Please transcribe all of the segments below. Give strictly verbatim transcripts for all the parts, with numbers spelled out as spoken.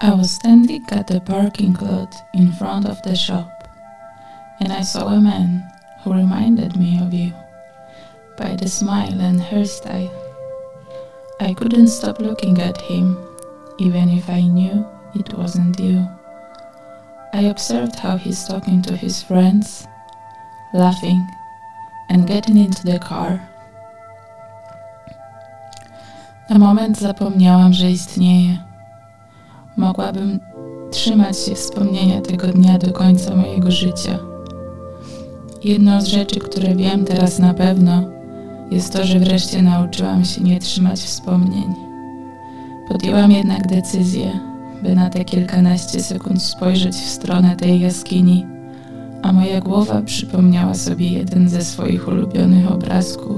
I was standing at the parking lot in front of the shop, and I saw a man who reminded me of you by the smile and hairstyle. I couldn't stop looking at him, even if I knew it wasn't you. I observed how he's talking to his friends, laughing, and getting into the car. Na moment zapomniałam, że istnieje. Mogłabym trzymać się wspomnienia tego dnia do końca mojego życia. Jedną z rzeczy, które wiem teraz na pewno, jest to, że wreszcie nauczyłam się nie trzymać wspomnień. Podjęłam jednak decyzję, by na te kilkanaście sekund spojrzeć w stronę tej jaskini, a moja głowa przypomniała sobie jeden ze swoich ulubionych obrazków.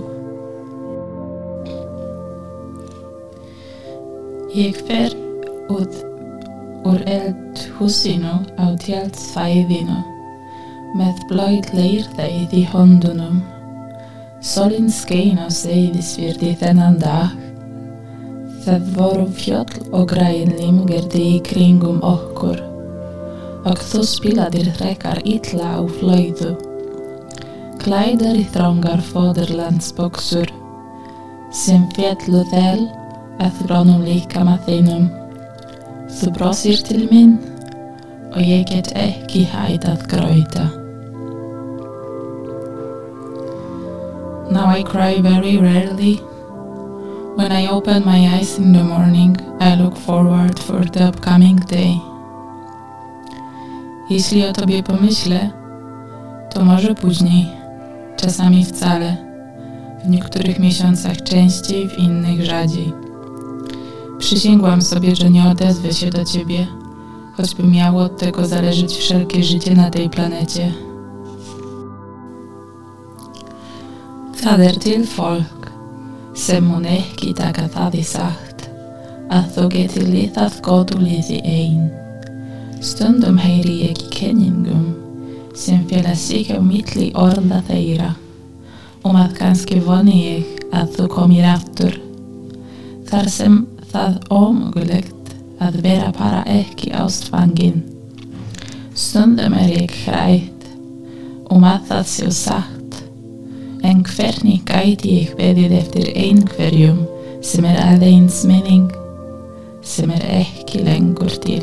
Jeg fer ut ur eldhúsinu á tjaldsvæðinu með blautt leirtæið í höndunum. Sólin skein á Seyðisfirði þennan dag. Það voru fjöll og græn limgerði í kringum okkur og þú spilaðir frekar illa á flautu. Klæddir í þrangar foderlandsbuxur sem féllu þel að grónum líkama þínum. Þú brosir til mín og ég get ekki hætt að gráta. Now I cry very rarely. When I open my eyes in the morning, I look forward for the upcoming day. Jeśli o tobie pomyślę, to może później, czasami wcale, w niektórych miesiącach częściej, w innych rzadziej. Przysięgłam sobie, że nie odezwę się do ciebie, choćby miało od tego zależeć wszelkie życie na tej planecie. Það er til fólk sem mun ekki taka það í sagt að þú getur lifað góðu lífi ein. Stundum heyri ég í kenningum sem fela sig á milli orða þeirra að kannski voni ég að þú komir aftur. Þar sem það ómögulegt að vera bara ekki ástfangin. Stundum er ég hrædd að það sé satt. En hvernig gæti ég beðið eftir einhverjum sem er aðeins minning, sem er ekki lengur til.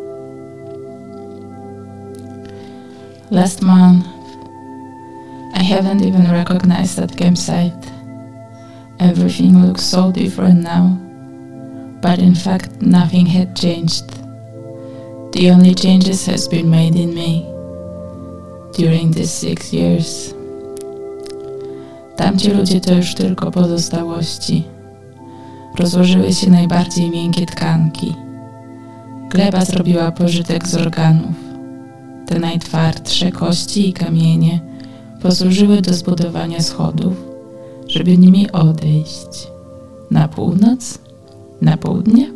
Last month, I haven't even recognized that campsite. Everything looks so different now, but in fact nothing had changed. The only changes has been made in me during these six years. Tamci ludzie to już tylko pozostałości. Rozłożyły się najbardziej miękkie tkanki. Gleba zrobiła pożytek z organów. Te najtwardsze kości i kamienie posłużyły do zbudowania schodów, żeby nimi odejść. Na północ? Na południe?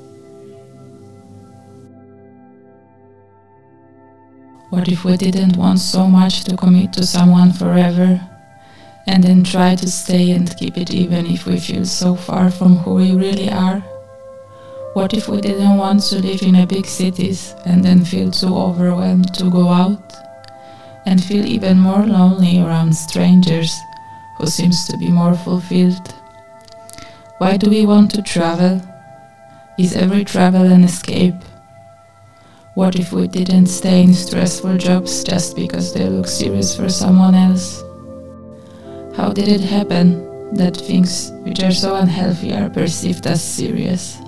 What if we didn't want so much to commit to someone forever? And then try to stay and keep it even if we feel so far from who we really are? What if we didn't want to live in a big cities and then feel too overwhelmed to go out? And feel even more lonely around strangers who seems to be more fulfilled? Why do we want to travel? Is every travel an escape? What if we didn't stay in stressful jobs just because they look serious for someone else? How did it happen that things which are so unhealthy are perceived as serious?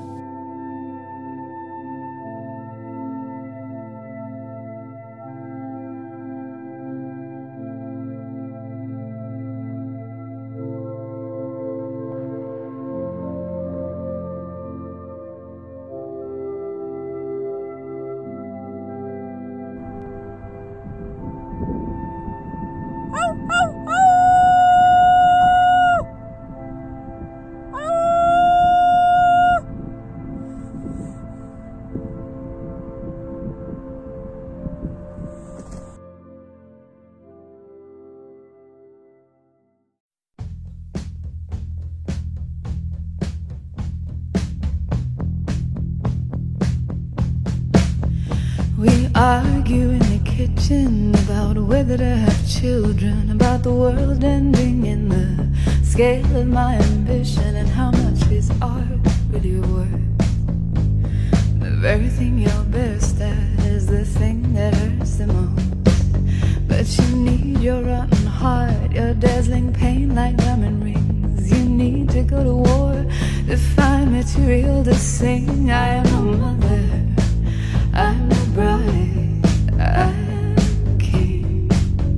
We argue in the kitchen about whether to have children, about the world ending in the scale of my ambition, and how much is art really worth. The very thing you're best at is the thing that hurts the most. But you need your rotten heart, your dazzling pain like diamond rings. You need to go to war to find material to sing. I am no mother, I'm no bride, I'm king.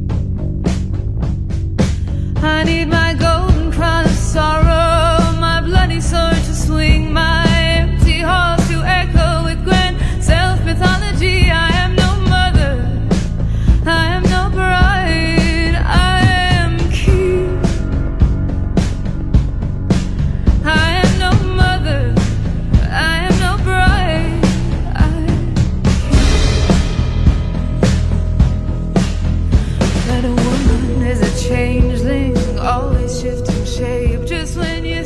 I need my golden crown of sorrow, my bloody sword to swing, my empty halls to echo with grand self-mythology. I am no mother, I am no bride, I am king. I am no mother, I am no bride, I am king. But a woman is a changeling, always shifting shape, just when you